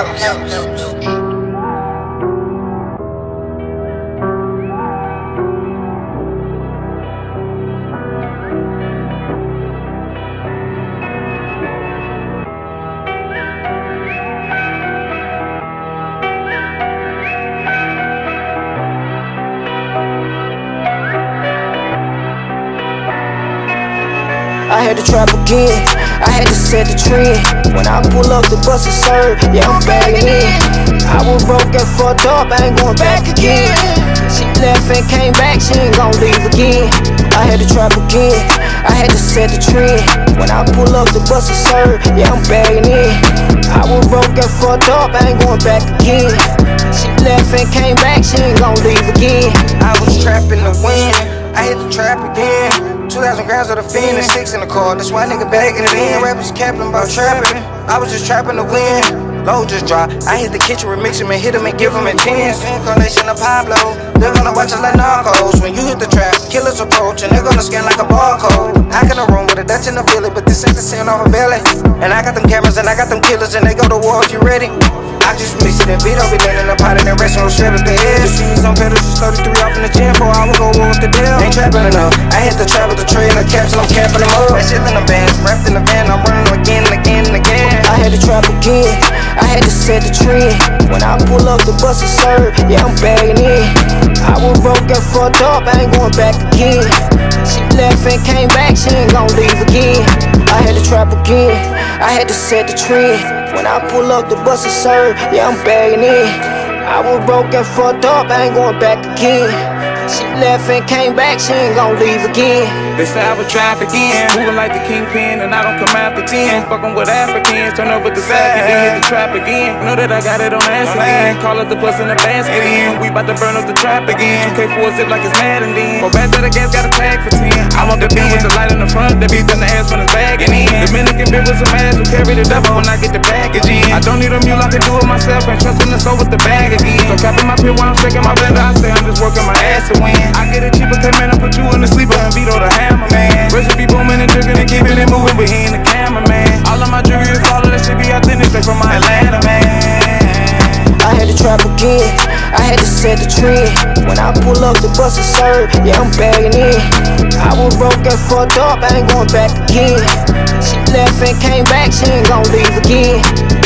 I had to trap again, I had to set the trend. When I pull up, the bus is served, yeah, I'm bagging in. I was broke and fucked up, I ain't going back again. She left and came back, she ain't gon' leave again. I had to trap again, I had to set the trend. When I pull up, the bus is served, yeah, I'm bagging in. I was broke and fucked up, I ain't going back again. She left and came back, she ain't gon' leave again. I was trapping to win, I hit the trap again. 2,000 grams of the fiend and 6 in the car, that's why nigga bagging it in. Rappers capping about trapping, I was just trapping to win. Low just drop, I hit the kitchen, remix him and hit him and give him intense. Incarnation of Pablo, they're gonna watch us like narcos. When you hit the trap, killers approach and they're gonna scan like a barcode. I got a room with a Dutch in the Philly, but this ain't the sin off a belly. And I got them cameras and I got them killers and they go to war if you ready. I just released it in Vito, be laying in the pot in the restaurant, shred up the head. You see me on pedals, just 33 off in the gym, 4 hours go war with the deal. Ain't trapping enough, I hit the trap with the tray and the caps and I'm capping them up. That shit in the band, wrapped in the van, I'm running again and again and again. I had to trap again, I had to set the trend. When I pull up, the bus is served, yeah, I'm bagging in. I was broke and fucked up, I ain't going back again. She left and came back, she ain't gon' leave again. I had to trap again, I had to set the trend. When I pull up, the bus is served, yeah, I'm bagging in. I was broke and fucked up, I ain't going back again. She left and came back, she ain't gon' leave again. They say I was trafficking, moving like the kingpin, and I don't come after 10. Fucking with Africans, turn up with the sack and then hit the trap again. Know that I got it on ass again. Call it the bus in the basket in. We bout to burn up the trap again. 2K4 zip like it's mad and then. 4 bags that I got a tag for 10. I want the bin with the light in the front, that beat in the ass when it's bagging in. Dominican bitch with some ass who carry the devil when I get the baggage in. I don't need a mule, I can do it myself and trust in the soul with the bag again. So capping my pit while I'm shaking my blender, I say I'm just working my ass to win. I get it cheaper, came in and put you in the sleeper and Vito the hammer, man. Recipe booming and drinking and keeping it moving, but he ain't the cameraman. All of my jewelry is all of that shit be authentic, straight from my Atlanta, man. I had to trap again, I had to set the trend. When I pull up, the bus is served, yeah, I'm bagging in. I was broke and fucked up, I ain't going back again. She left and came back, she ain't gon' leave again.